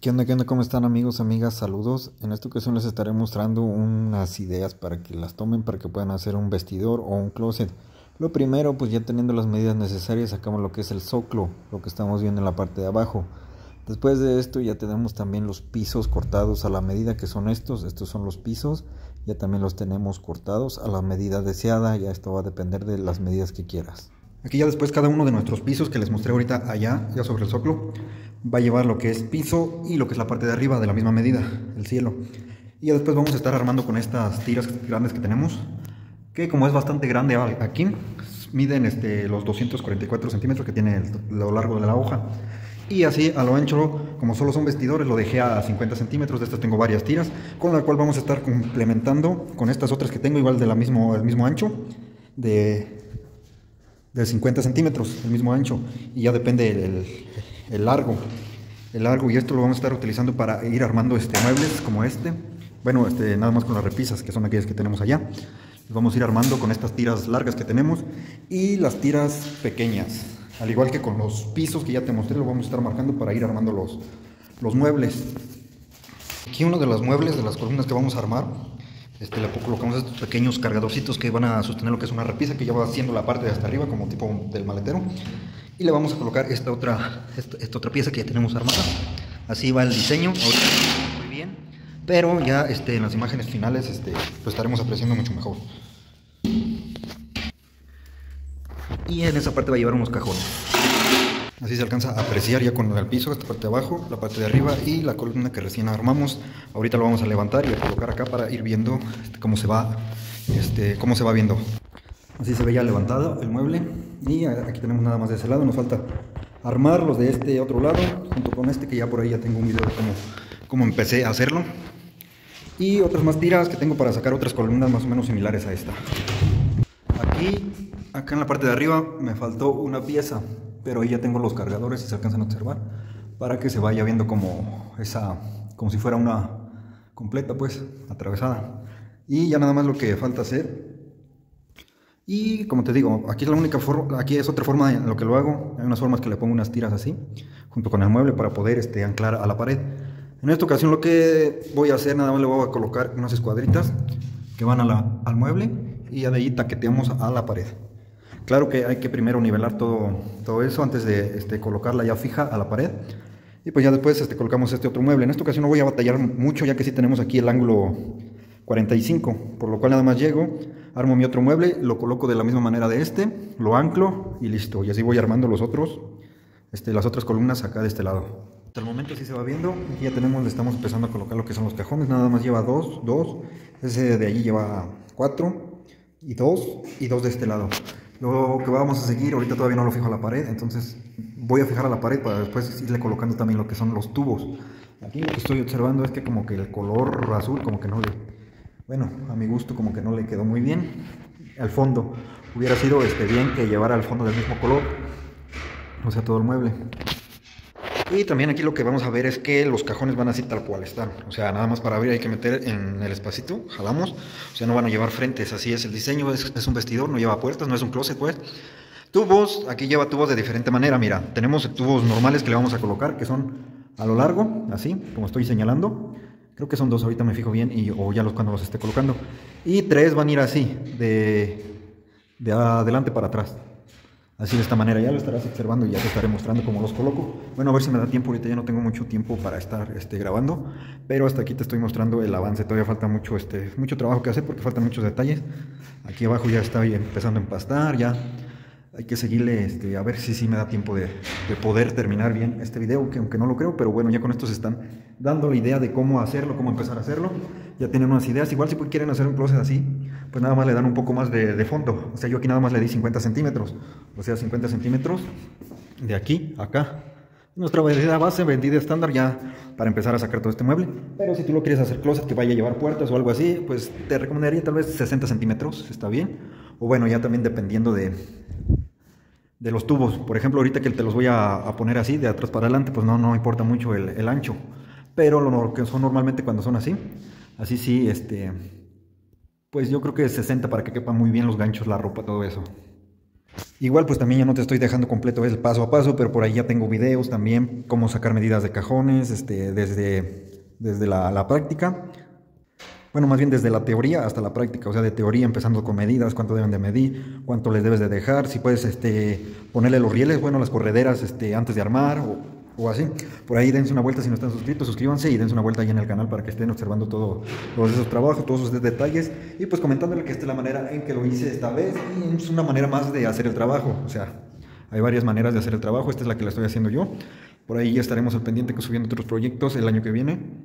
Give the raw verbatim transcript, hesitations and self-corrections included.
¿Qué onda, qué onda? ¿Cómo están, amigos, amigas? Saludos. En esta ocasión les estaré mostrando unas ideas para que las tomen, para que puedan hacer un vestidor o un closet. Lo primero, pues ya teniendo las medidas necesarias, sacamos lo que es el zoclo, lo que estamos viendo en la parte de abajo. Después de esto ya tenemos también los pisos cortados a la medida, que son estos. Estos son los pisos, ya también los tenemos cortados a la medida deseada. Ya esto va a depender de las medidas que quieras. Aquí ya después cada uno de nuestros pisos que les mostré ahorita allá, ya sobre el zoclo, va a llevar lo que es piso y lo que es la parte de arriba de la misma medida, el cielo. Y ya después vamos a estar armando con estas tiras grandes que tenemos, que como es bastante grande aquí, miden este, los doscientos cuarenta y cuatro centímetros que tiene el, lo largo de la hoja. Y así a lo ancho, como solo son vestidores, lo dejé a cincuenta centímetros. De estas tengo varias tiras, con la cual vamos a estar complementando con estas otras que tengo, igual del mismo, el mismo ancho, de, de cincuenta centímetros, el mismo ancho. Y ya depende el, el, el largo. El largo, y esto lo vamos a estar utilizando para ir armando este, muebles como este. Bueno, este, nada más con las repisas, que son aquellas que tenemos allá. Los vamos a ir armando con estas tiras largas que tenemos y las tiras pequeñas. Al igual que con los pisos que ya te mostré, lo vamos a estar marcando para ir armando los, los muebles. Aquí uno de los muebles, de las columnas que vamos a armar, este, le colocamos estos pequeños cargadorcitos que van a sostener lo que es una repisa, que ya va haciendo la parte de hasta arriba, como tipo del maletero. Y le vamos a colocar esta otra, esta, esta otra pieza que ya tenemos armada. Así va el diseño, ahorita muy bien, pero ya este, en las imágenes finales este, lo estaremos apreciando mucho mejor. Y en esa parte va a llevar unos cajones. Así se alcanza a apreciar ya con el piso, esta parte de abajo, la parte de arriba y la columna que recién armamos. Ahorita lo vamos a levantar y a colocar acá para ir viendo este, cómo se va, este, cómo se va viendo. Así se ve ya levantado el mueble. Y aquí tenemos nada más de ese lado. Nos falta armar los de este otro lado, junto con este, que ya por ahí ya tengo un video de cómo, cómo empecé a hacerlo. Y otras más tiras que tengo para sacar otras columnas más o menos similares a esta. Aquí, acá en la parte de arriba me faltó una pieza, pero ahí ya tengo los cargadores, si se alcanzan a observar, para que se vaya viendo como esa, como si fuera una completa, pues, atravesada. Y ya nada más lo que falta hacer. Y como te digo, aquí es la única forma, aquí es otra forma en lo que lo hago. Hay unas formas que le pongo unas tiras así, junto con el mueble, para poder este, anclar a la pared. En esta ocasión lo que voy a hacer, nada más le voy a colocar unas escuadritas que van a la, al mueble, y ya de ahí taqueteamos a la pared. Claro que hay que primero nivelar todo, todo eso antes de este, colocarla ya fija a la pared. Y pues ya después este, colocamos este otro mueble. En esta ocasión no voy a batallar mucho, ya que sí tenemos aquí el ángulo cuarenta y cinco, por lo cual nada más llego, armo mi otro mueble, lo coloco de la misma manera de este, lo anclo y listo. Y así voy armando los otros, este, las otras columnas acá de este lado. Hasta el momento sí se va viendo. Aquí ya tenemos, le estamos empezando a colocar lo que son los cajones. Nada más lleva dos, dos, ese de allí lleva cuatro y dos, y dos de este lado. Lo que vamos a seguir, ahorita todavía no lo fijo a la pared, entonces voy a fijar a la pared para después irle colocando también lo que son los tubos. Aquí lo que estoy observando es que como que el color azul como que no le, bueno, a mi gusto como que no le quedó muy bien. Al fondo hubiera sido este, bien que llevara al fondo del mismo color, o sea, todo el mueble. Y también aquí lo que vamos a ver es que los cajones van así tal cual están. O sea, nada más para abrir hay que meter en el espacito, jalamos. O sea, no van a llevar frentes, así es el diseño. Es, es un vestidor, no lleva puertas, no es un closet, pues. Tubos, aquí lleva tubos de diferente manera. Mira, tenemos tubos normales que le vamos a colocar, que son a lo largo, así, como estoy señalando. Creo que son dos, ahorita me fijo bien, y, o ya los cuando los esté colocando. Y tres van a ir así, de, de adelante para atrás. Así de esta manera, ya lo estarás observando y ya te estaré mostrando cómo los coloco. Bueno, a ver si me da tiempo, ahorita ya no tengo mucho tiempo para estar este, grabando, pero hasta aquí te estoy mostrando el avance. Todavía falta mucho, este, mucho trabajo que hacer porque faltan muchos detalles. Aquí abajo ya está empezando a empastar, ya hay que seguirle, este, a ver si sí me da tiempo de, de poder terminar bien este video, que aunque no lo creo, pero bueno, ya con esto se están dando la idea de cómo hacerlo, cómo empezar a hacerlo. Ya tienen unas ideas. Igual si quieren hacer un closet así, pues nada más le dan un poco más de, de fondo. O sea, yo aquí nada más le di cincuenta centímetros, o sea, cincuenta centímetros de aquí a acá. Nuestra medida base, vendida estándar, ya para empezar a sacar todo este mueble. Pero si tú lo quieres hacer closet que vaya a llevar puertas o algo así, pues te recomendaría tal vez sesenta centímetros, está bien. O bueno, ya también dependiendo de, de los tubos. Por ejemplo, ahorita que te los voy a, a poner así, de atrás para adelante, pues no, no importa mucho el, el ancho. Pero lo que son normalmente cuando son así, así sí, este, pues yo creo que es sesenta para que quepan muy bien los ganchos, la ropa, todo eso. Igual pues también ya no te estoy dejando completo el paso a paso, pero por ahí ya tengo videos también, cómo sacar medidas de cajones, este, desde, desde la, la práctica. Bueno, más bien desde la teoría hasta la práctica, o sea, de teoría empezando con medidas, cuánto deben de medir, cuánto les debes de dejar, si puedes este, ponerle los rieles, bueno, las correderas este, antes de armar o, o así. Por ahí dense una vuelta si no están suscritos, suscríbanse y dense una vuelta ahí en el canal para que estén observando todo, todos esos trabajos, todos esos detalles y pues comentándole que esta es la manera en que lo hice esta vez y es una manera más de hacer el trabajo, o sea, hay varias maneras de hacer el trabajo, esta es la que la estoy haciendo yo. Por ahí ya estaremos al pendiente subiendo otros proyectos el año que viene.